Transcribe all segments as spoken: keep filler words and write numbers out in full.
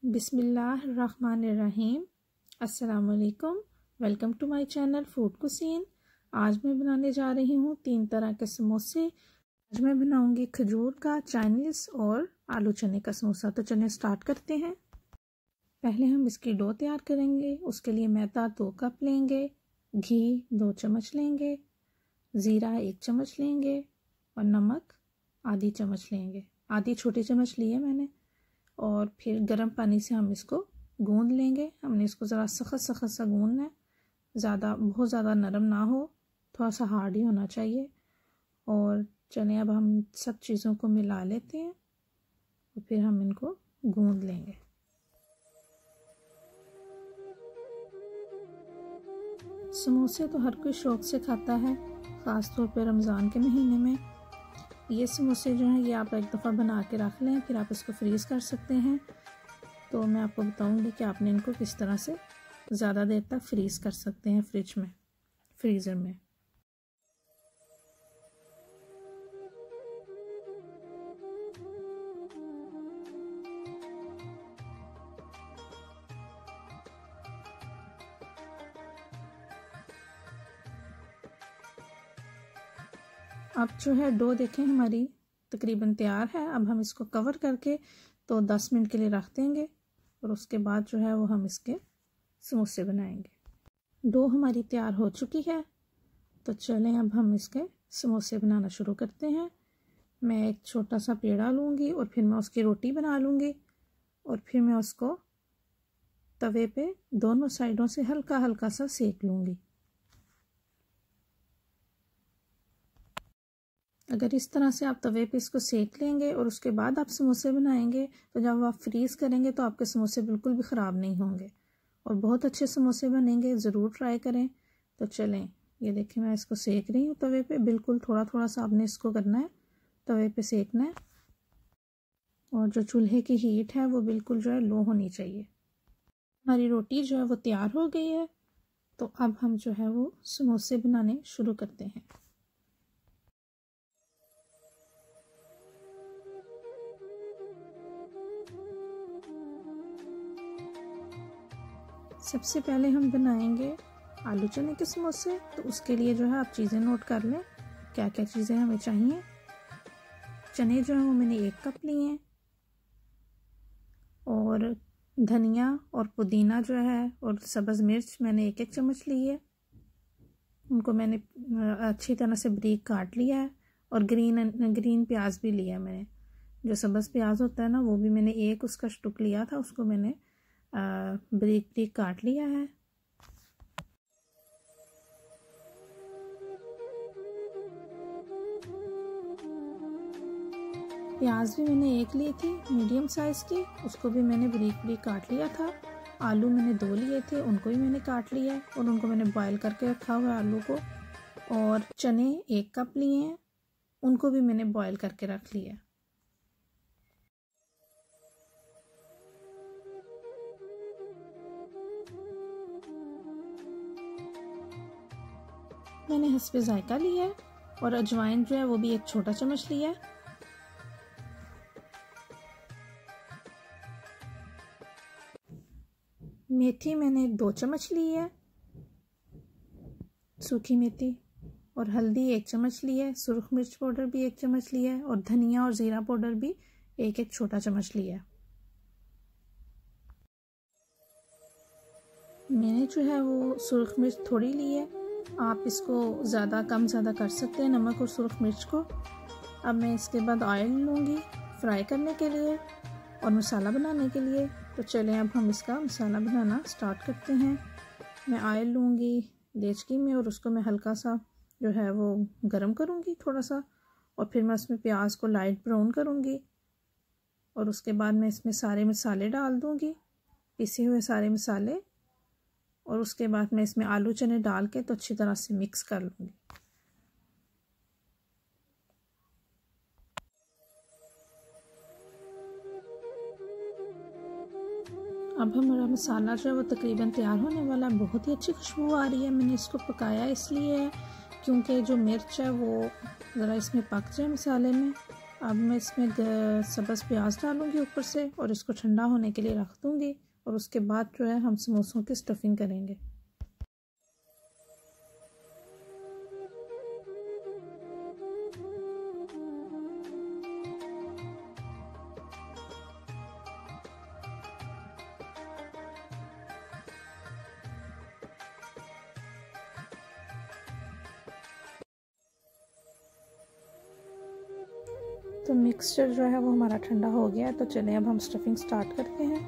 बिस्मिल्लाहिर्रहमानिर्रहीम। अस्सलाम वालेकुम। Welcome to my channel food cuisine. आज मैं बनाने जा रही हूँ तीन तरह के समोसे। आज मैं बनाऊंगी खजूर का, चाइनीज़ और आलू चने का समोसा। तो चलें स्टार्ट करते हैं। पहले हम इसकी डो तैयार करेंगे। उसके लिए मैदा दो कप लेंगे, घी दो चम्मच लेंगे, ज़ीरा एक चम्मच लेंगे और नमक आधी चम्मच लेंगे। आधी छोटी चम्मच ली है मैंने। और फिर गर्म पानी से हम इसको गूंद लेंगे। हमने इसको ज़रा सख्त सख्त सा गूंदना है, ज़्यादा बहुत ज़्यादा नरम ना हो, थोड़ा सा हार्ड ही होना चाहिए। और चलें अब हम सब चीज़ों को मिला लेते हैं और फिर हम इनको गूंद लेंगे। समोसे तो हर कोई शौक़ से खाता है, ख़ास तौर पर रमज़ान के महीने में। ये समोसे जो हैं ये आप एक दफ़ा बना के रख लें, फिर आप इसको फ्रीज़ कर सकते हैं। तो मैं आपको बताऊंगी कि आपने इनको किस तरह से ज़्यादा देर तक फ्रीज़ कर सकते हैं फ्रिज में, फ्रीज़र में। अब जो है डो देखें हमारी तकरीबन तैयार है। अब हम इसको कवर करके तो दस मिनट के लिए रख देंगे और उसके बाद जो है वो हम इसके समोसे बनाएंगे। डो हमारी तैयार हो चुकी है, तो चलें अब हम इसके समोसे बनाना शुरू करते हैं। मैं एक छोटा सा पेड़ा लूँगी और फिर मैं उसकी रोटी बना लूँगी और फिर मैं उसको तवे पे दोनों साइडों से हल्का हल्का सा सेक लूँगी। अगर इस तरह से आप तवे पे इसको सेक लेंगे और उसके बाद आप समोसे बनाएंगे तो जब आप फ्रीज़ करेंगे तो आपके समोसे बिल्कुल भी ख़राब नहीं होंगे और बहुत अच्छे समोसे बनेंगे। ज़रूर ट्राई करें। तो चलें, ये देखें मैं इसको सेक रही हूँ तवे पे। बिल्कुल थोड़ा थोड़ा सा आपने इसको करना है, तवे पे सेकना है। और जो चूल्हे की हीट है वो बिल्कुल जो है लो होनी चाहिए। हमारी रोटी जो है वो तैयार हो गई है। तो अब हम जो है वो समोसे बनाने शुरू करते हैं। सबसे पहले हम बनाएंगे आलू चने के समोसे। तो उसके लिए जो है आप चीज़ें नोट कर लें, क्या क्या चीज़ें हमें चाहिए। चने जो है वो मैंने एक कप लिए हैं और धनिया और पुदीना जो है और सब्ज़ मिर्च मैंने एक एक चम्मच ली है। उनको मैंने अच्छी तरह से बारीक काट लिया है। और ग्रीन ग्रीन प्याज भी लिया मैंने, जो सब्ज़ प्याज होता है ना, वो भी मैंने एक उसका टुक लिया था, उसको मैंने बारीक बारीक काट लिया है। प्याज भी मैंने एक ली थी मीडियम साइज़ की, उसको भी मैंने बारीक बारीक काट लिया था। आलू मैंने दो लिए थे, उनको भी मैंने काट लिया है और उनको मैंने बॉईल करके रखा हुआ है आलू को। और चने एक कप लिए हैं, उनको भी मैंने बॉईल करके रख लिया है। मैंने हस्बे जायका लिया है और अजवाइन जो है वो भी एक छोटा चम्मच लिया है। मेथी मैंने दो चम्मच ली है, सूखी मेथी। और हल्दी एक चम्मच ली है, सुरख मिर्च पाउडर भी एक चम्मच लिया है और धनिया और ज़ीरा पाउडर भी एक एक छोटा चम्मच लिया है। मैंने जो है वो सुरख मिर्च थोड़ी ली है, आप इसको ज़्यादा कम ज़्यादा कर सकते हैं, नमक और सुरख मिर्च को। अब मैं इसके बाद ऑयल लूँगी फ्राई करने के लिए और मसाला बनाने के लिए। तो चलें अब हम इसका मसाला बनाना स्टार्ट करते हैं। मैं ऑयल लूँगी देचकी में और उसको मैं हल्का सा जो है वो गरम करूँगी थोड़ा सा। और फिर मैं उसमें प्याज को लाइट ब्राउन करूँगी और उसके बाद मैं इसमें सारे मसाले डाल दूँगी, पिसे हुए सारे मसाले। और उसके बाद मैं इसमें आलू चने डाल के तो अच्छी तरह से मिक्स कर लूँगी। अब हमारा मसाला जो है वो तकरीबन तैयार होने वाला है। बहुत ही अच्छी खुशबू आ रही है। मैंने इसको पकाया इसलिए है क्योंकि जो मिर्च है वो ज़रा इसमें पक जाए मसाले में। अब मैं इसमें सब्ज़ प्याज डालूँगी ऊपर से और इसको ठंडा होने के लिए रख दूँगी और उसके बाद जो है हम समोसों की स्टफिंग करेंगे। तो मिक्सचर जो है वो हमारा ठंडा हो गया है, तो चलें अब हम स्टफिंग स्टार्ट करते हैं।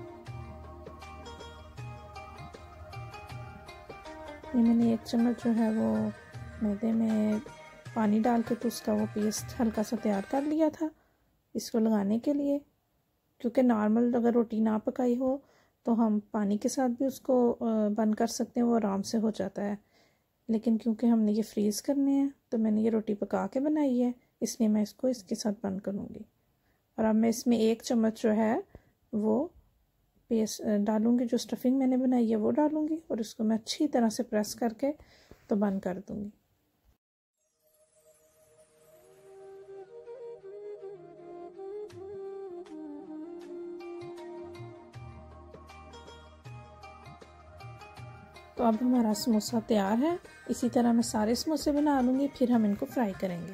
ये मैंने एक चम्मच जो है वो मैदे में पानी डाल के तो उसका वो पेस्ट हल्का सा तैयार कर लिया था इसको लगाने के लिए, क्योंकि नॉर्मल अगर रोटी ना पकाई हो तो हम पानी के साथ भी उसको बंद कर सकते हैं, वो आराम से हो जाता है। लेकिन क्योंकि हमने ये फ्रीज़ करने हैं तो मैंने ये रोटी पका के बनाई है, इसलिए मैं इसको इसके साथ बंद करूँगी। और अब मैं इसमें एक चम्मच जो है वो पेस्ट डालूँगी, जो स्टफिंग मैंने बनाई है वो डालूँगी और इसको मैं अच्छी तरह से प्रेस करके तो बंद कर दूँगी। तो अब हमारा समोसा तैयार है। इसी तरह मैं सारे समोसे बना लूँगी, फिर हम इनको फ्राई करेंगे।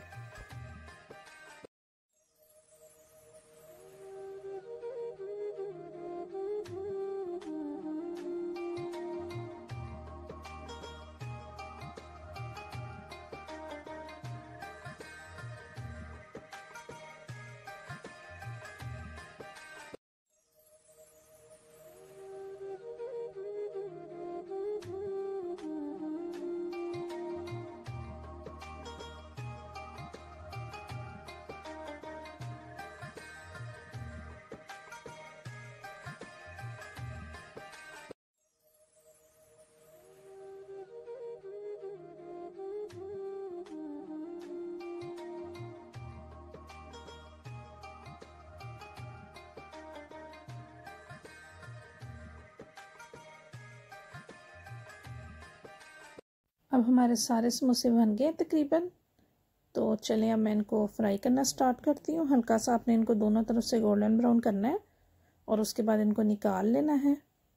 अब हमारे सारे समोसे बन गए तकरीबन, तो चलें अब मैं इनको फ्राई करना स्टार्ट करती हूँ। हल्का सा आपने इनको दोनों तरफ से गोल्डन ब्राउन करना है और उसके बाद इनको निकाल लेना है।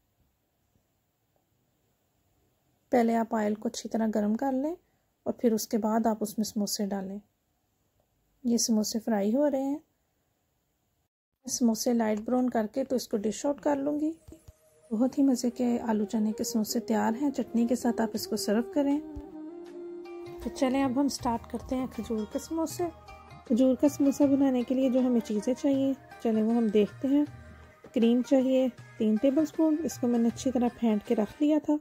पहले आप ऑयल को अच्छी तरह गर्म कर लें और फिर उसके बाद आप उसमें समोसे डालें। ये समोसे फ्राई हो रहे हैं। समोसे लाइट ब्राउन करके तो इसको डिश आउट कर लूँगी। बहुत ही मज़े के आलू चने के समोसे तैयार हैं। चटनी के साथ आप इसको सर्व करें। तो चलें अब हम स्टार्ट करते हैं खजूर के समोसे। खजूर का समोसा बनाने के लिए जो हमें चीज़ें चाहिए चलें वो हम देखते हैं। क्रीम चाहिए तीन टेबलस्पून, इसको मैंने अच्छी तरह फेंट के रख लिया था।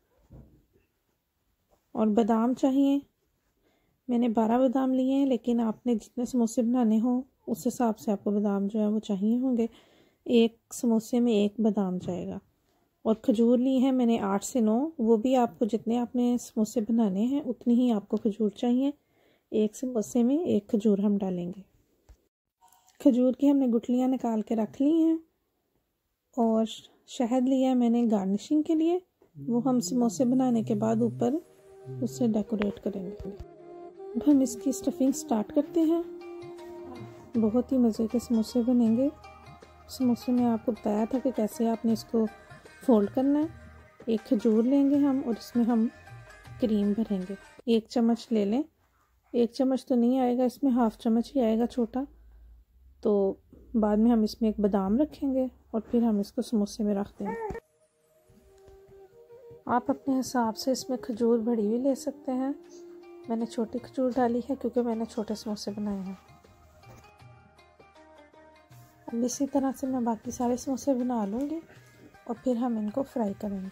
और बादाम चाहिए, मैंने बारह बादाम लिए हैं, लेकिन आपने जितने समोसे बनाने हो उस हिसाब से आपको बादाम जो है वो चाहिए होंगे। एक समोसे में एक बादाम जाएगा। और खजूर ली है मैंने आठ से नौ, वो भी आपको जितने आपने समोसे बनाने हैं उतनी ही आपको खजूर चाहिए। एक समोसे में एक खजूर हम डालेंगे। खजूर की हमने गुठलियाँ निकाल के रख ली हैं और शहद लिया है मैंने गार्निशिंग के लिए, वो हम समोसे बनाने के बाद ऊपर उससे डेकोरेट करेंगे। अब हम इसकी स्टफिंग स्टार्ट करते हैं। बहुत ही मज़े के समोसे बनेंगे। समोसे में आपको बताया था कि कैसे आपने इसको फोल्ड करना है। एक खजूर लेंगे हम और इसमें हम क्रीम भरेंगे। एक चम्मच ले लें, एक चम्मच तो नहीं आएगा, इसमें हाफ चम्मच ही आएगा छोटा। तो बाद में हम इसमें एक बादाम रखेंगे और फिर हम इसको समोसे में रख देंगे। आप अपने हिसाब से इसमें खजूर बड़ी भी ले सकते हैं। मैंने छोटी खजूर डाली है क्योंकि मैंने छोटे समोसे बनाए हैं। अब इसी तरह से मैं बाकी सारे समोसे बना लूँगी और फिर हम इनको फ्राई करेंगे।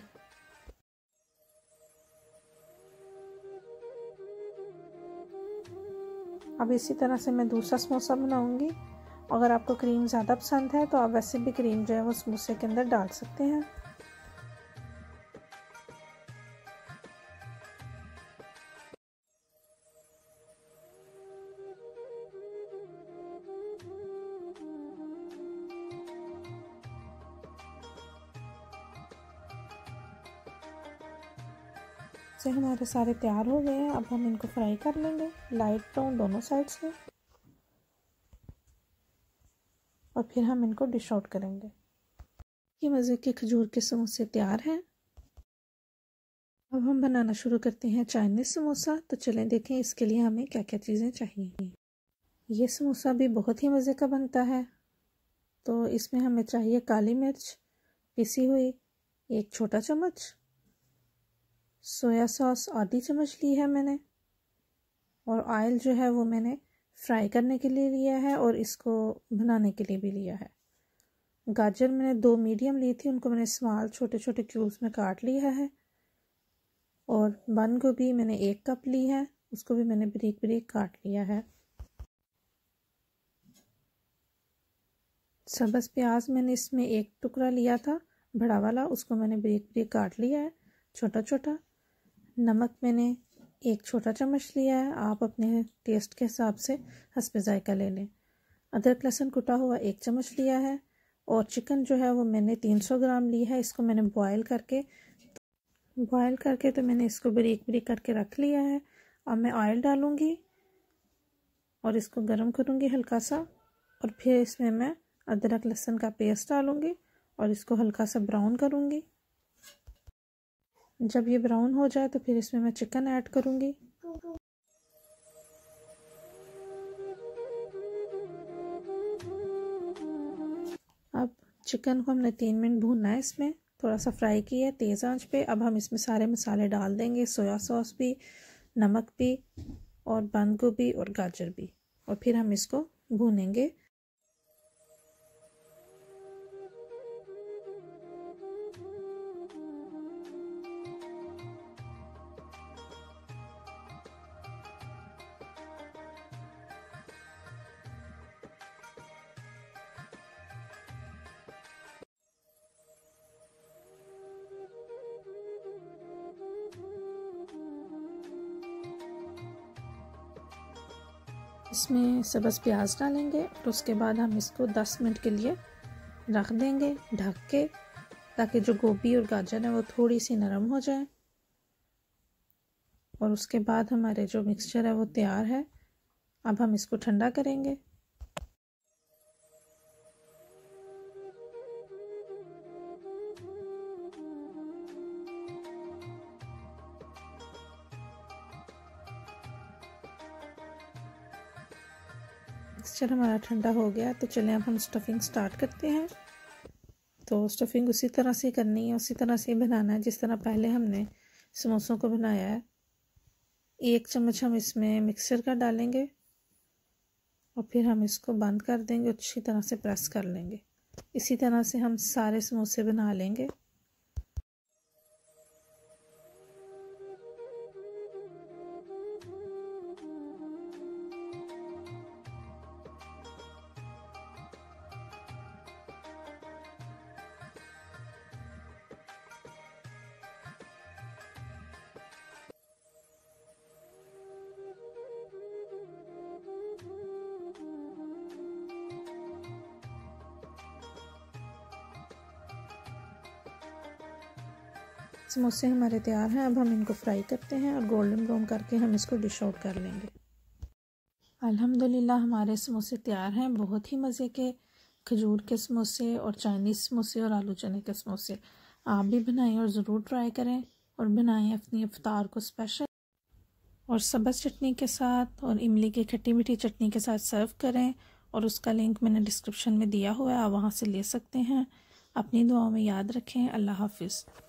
अब इसी तरह से मैं दूसरा समोसा बनाऊँगी। अगर आपको क्रीम ज़्यादा पसंद है तो आप वैसे भी क्रीम जो है वो समोसे के अंदर डाल सकते हैं। से हमारे सारे तैयार हो गए हैं। अब हम इनको फ्राई कर लेंगे लाइट ब्राउन दोनों साइड से। और फिर हम इनको डिश आउट करेंगे। ये मज़े के खजूर के समोसे तैयार हैं। अब हम बनाना शुरू करते हैं चाइनीज़ समोसा। तो चलें देखें इसके लिए हमें क्या क्या चीज़ें चाहिए। ये समोसा भी बहुत ही मज़े का बनता है। तो इसमें हमें चाहिए काली मिर्च पिसी हुई एक छोटा चम्मच, सोया सॉस आधी चम्मच ली है मैंने, और ऑयल जो है वो मैंने फ्राई करने के लिए लिया है और इसको बनाने के लिए भी लिया है। गाजर मैंने दो मीडियम ली थी, उनको मैंने स्मॉल छोटे छोटे क्यूब्स में काट लिया है। और बंद गोभी मैंने एक कप ली है, उसको भी मैंने बारीक बारीक काट लिया है। सब्ज़ प्याज मैंने इसमें एक टुकड़ा लिया था बड़ा वाला, उसको मैंने बारीक बारीक काट लिया है छोटा छोटा। नमक मैंने एक छोटा चम्मच लिया है, आप अपने टेस्ट के हिसाब से हस्बे जायका ले लें। अदरक लहसुन कुटा हुआ एक चम्मच लिया है। और चिकन जो है वो मैंने तीन सौ ग्राम ली है। इसको मैंने बॉयल करके बॉयल करके तो मैंने इसको बारीक बारीक करके रख लिया है। अब मैं ऑयल डालूँगी और इसको गर्म करूँगी हल्का सा, और फिर इसमें मैं अदरक लहसुन का पेस्ट डालूँगी और इसको हल्का सा ब्राउन करूँगी। जब ये ब्राउन हो जाए तो फिर इसमें मैं चिकन ऐड करूँगी। अब चिकन को हमने तीन मिनट भूनना है, इसमें थोड़ा सा फ्राई किया है तेज़ आंच पे। अब हम इसमें सारे मसाले डाल देंगे, सोया सॉस भी, नमक भी, और बंद गोभी और गाजर भी, और फिर हम इसको भूनेंगे। इसमें सब्ज़ प्याज डालेंगे और उसके बाद हम इसको दस मिनट के लिए रख देंगे ढक के, ताकि जो गोभी और गाजर है वो थोड़ी सी नरम हो जाए। और उसके बाद हमारे जो मिक्सचर है वो तैयार है। अब हम इसको ठंडा करेंगे। मिक्सचर हमारा ठंडा हो गया, तो चलें अब हम स्टफिंग स्टार्ट करते हैं। तो स्टफिंग उसी तरह से करनी है, उसी तरह से बनाना है जिस तरह पहले हमने समोसों को बनाया है। एक चम्मच हम इसमें मिक्सचर का डालेंगे और फिर हम इसको बंद कर देंगे, अच्छी तरह से प्रेस कर लेंगे। इसी तरह से हम सारे समोसे बना लेंगे। समोसे हमारे तैयार हैं। अब हम इनको फ्राई करते हैं और गोल्डन ब्राउन करके हम इसको डिश आउट कर लेंगे। अल्हम्दुलिल्लाह हमारे समोसे तैयार हैं। बहुत ही मज़े के खजूर के समोसे और चाइनीज़ समोसे और आलू चने के समोसे। आप भी बनाएं और ज़रूर ट्राई करें, और बनाएं अपनी इफ्तार को स्पेशल और सब्ज़ चटनी के साथ और इमली की खट्टी मीठी चटनी के साथ सर्व करें। और उसका लिंक मैंने डिस्क्रिप्शन में दिया हुआ है, आप वहाँ से ले सकते हैं। अपनी दुआओं में याद रखें। अल्लाह हाफिज़।